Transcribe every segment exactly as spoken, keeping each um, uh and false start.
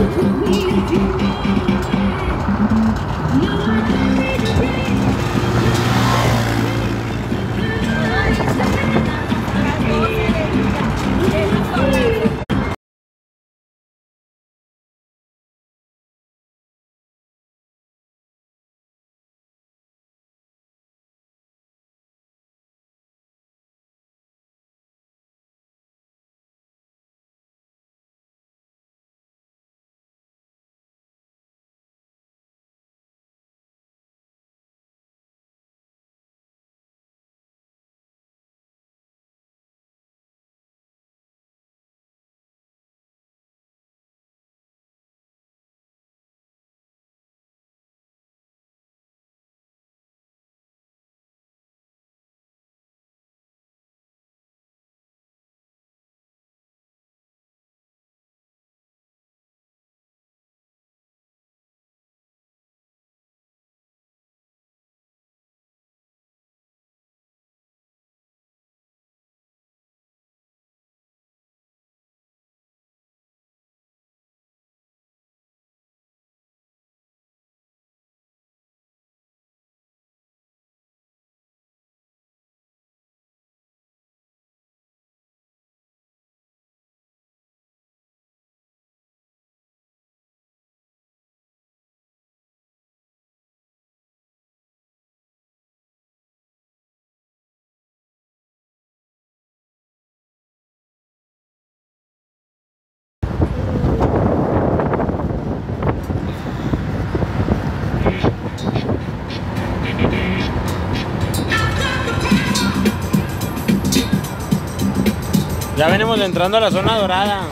Ya venimos entrando a la zona dorada.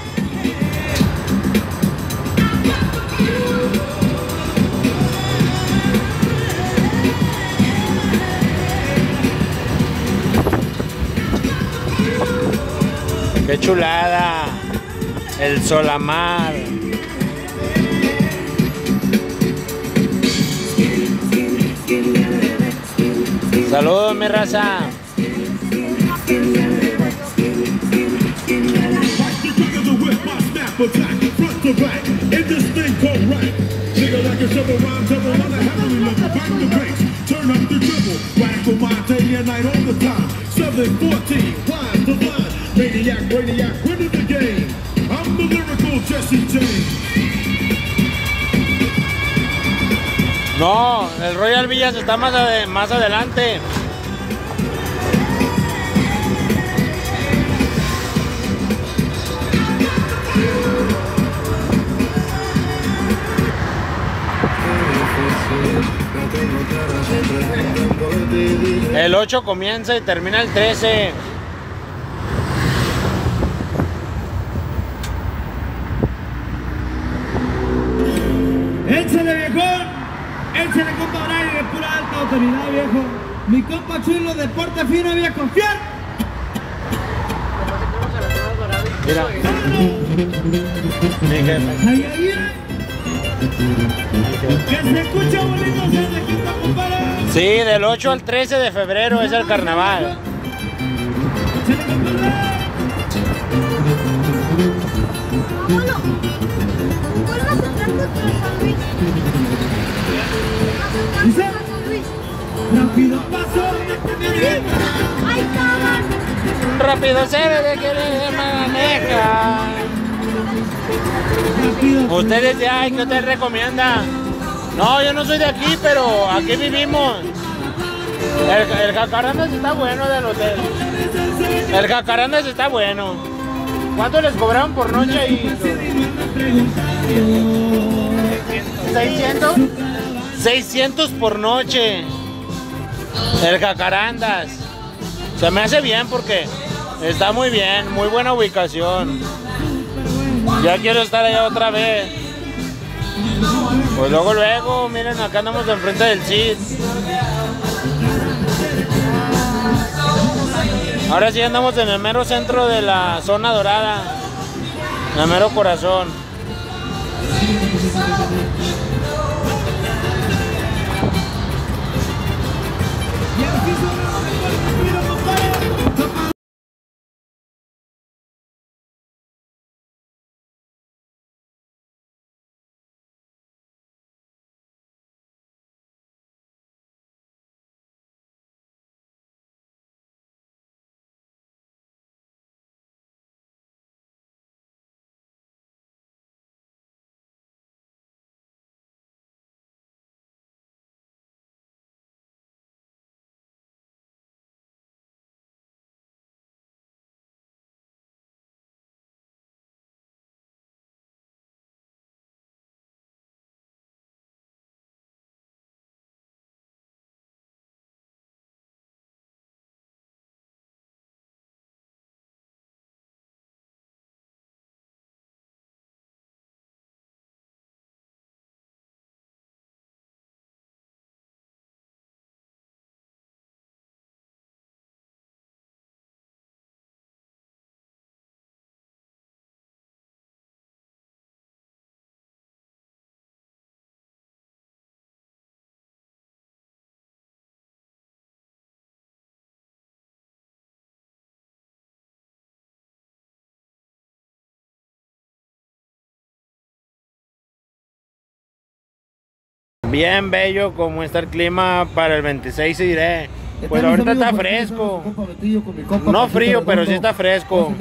¡Qué chulada! El Solamar. Saludos, mi raza. Attack, front to back, in this thing called rap. Nigga like a shovel rhyme, double on the heavily level, back the bass, turn up the dribble, radical mind, day and night all the time. seven fourteen, blind to blind, maniac, radiac, winning the game. I'm the lyrical Jesse James. No, el Royal Villas está más, ade más adelante. El ocho comienza y termina el trece. Échale, viejón. Échale, compa Brian, de pura alta autoridad, viejo. Mi compa Chulo, deporte fino, viejo. ¡Fiel! Mira. Mi jefe. Ay, ay, ay. Que se escucha bonito, se hace quinta, compadre. Sí, del ocho al trece de febrero es el carnaval. Échale, compadre. Vámonos. Vuelvas a entrar contra San Luis. Dice, San Luis. rápido paso. Ay, cabrón. Rápido se ve de que le maneja. Rápido. Ustedes de ahí, ¿qué usted recomienda? No, yo no soy de aquí, pero aquí vivimos. El, el jacarandas está bueno del hotel. El jacarandas está bueno. ¿Cuánto les cobraron por noche ahí? ¿seiscientos? seiscientos por noche. El jacarandas. Se me hace bien porque está muy bien, muy buena ubicación. Ya quiero estar allá otra vez. Pues luego, luego, miren, acá andamos enfrente del C I D. Ahora sí andamos en el mero centro de la zona dorada, en el mero corazón. Bien bello como está el clima para el veintiséis, iré. Pues ahorita está fresco. No frío, pero sí está fresco.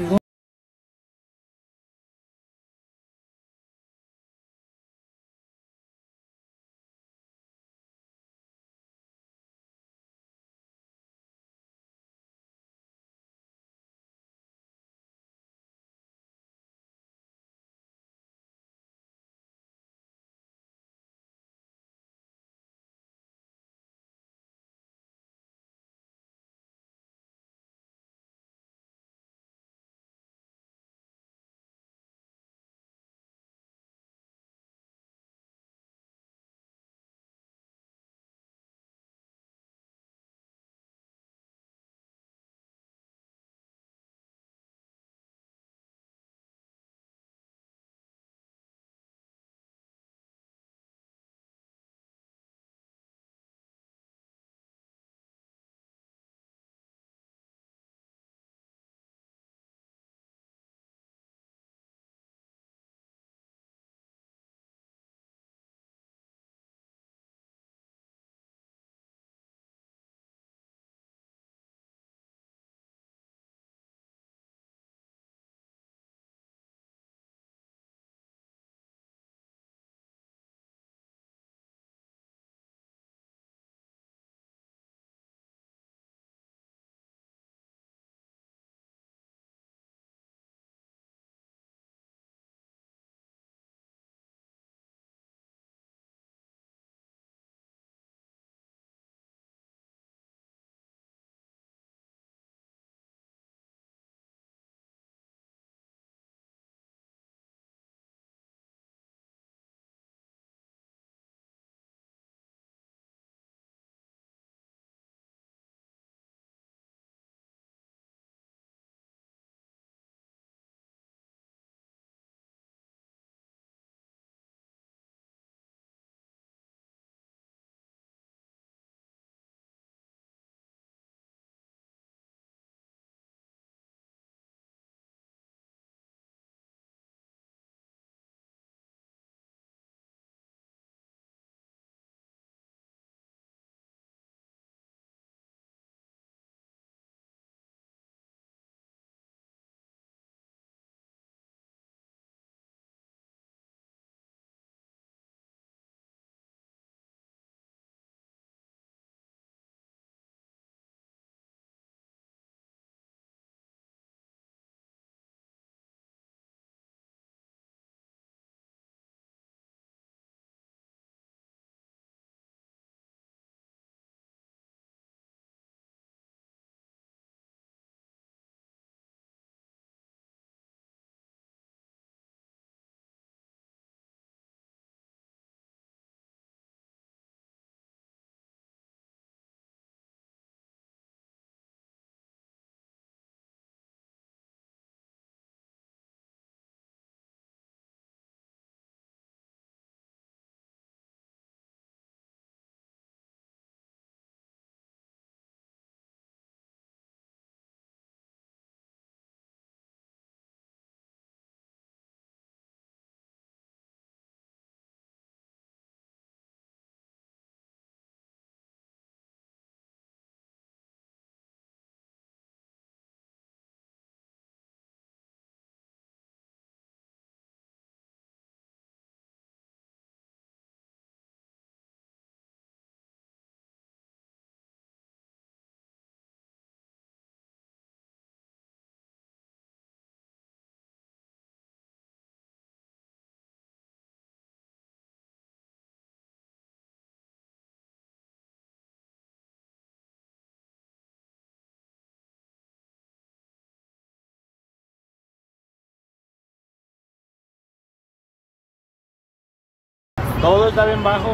Todo está bien bajo.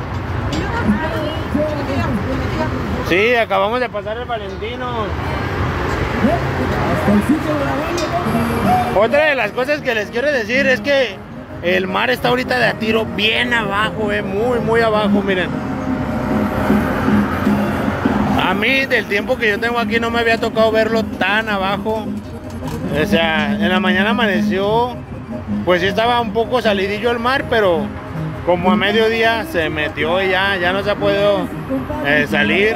Sí, acabamos de pasar el Valentino. Otra de las cosas que les quiero decir es que el mar está ahorita de a tiro bien abajo, eh, muy, muy abajo, miren. A mí, del tiempo que yo tengo aquí, no me había tocado verlo tan abajo. O sea, en la mañana amaneció, pues sí estaba un poco salidillo el mar, pero como a mediodía se metió y ya, ya no se ha podido eh, salir.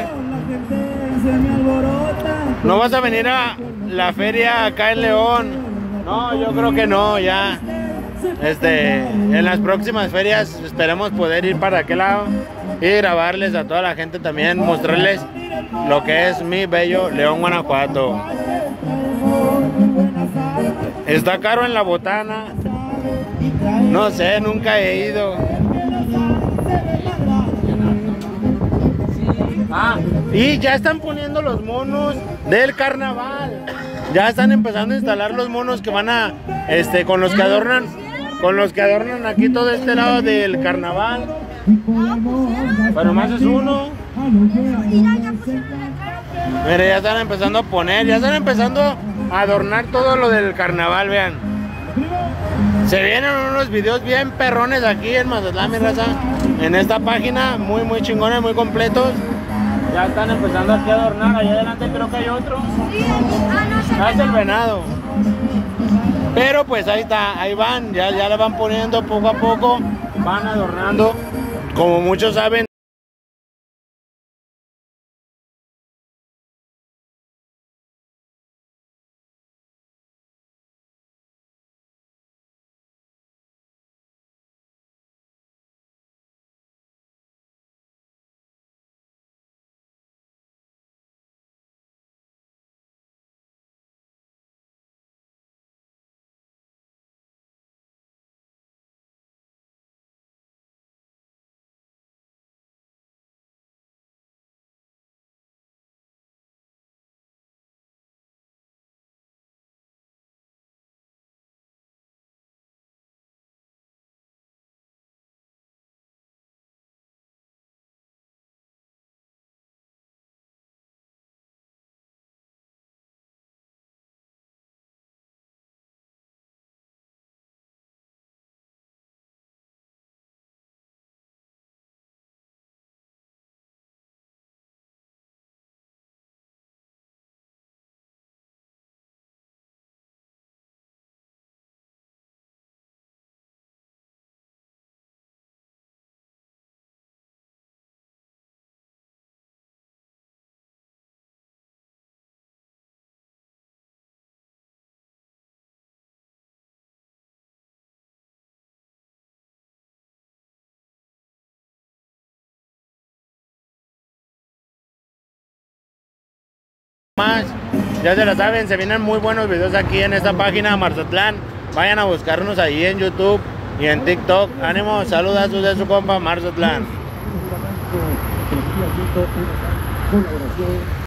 ¿No vas a venir a la feria acá en León? No, yo creo que no, ya. Este, en las próximas ferias esperemos poder ir para aquel lado y grabarles a toda la gente también, mostrarles lo que es mi bello León, Guanajuato. Está caro en la botana. No sé, nunca he ido. Ah, y ya están poniendo los monos del carnaval. Ya están empezando a instalar los monos que van a, este, con los que adornan, con los que adornan aquí todo este lado del carnaval. Pero más es uno. Mira, ya están empezando a poner, ya están empezando a adornar todo lo del carnaval, vean. Se vienen unos videos bien perrones aquí en Mazatlán, mi raza. En esta página, muy muy chingones, muy completos. Ya están empezando aquí a adornar, allá adelante creo que hay otro. Ah, es el venado. Pero pues ahí está, ahí van, ya, ya le van poniendo poco a poco, van adornando. Como muchos saben, más, ya se la saben, se vienen muy buenos videos aquí en esta página Marzatlán. Vayan a buscarnos ahí en YouTube y en TikTok. Ánimo, saludazos de su compa Marzatlán.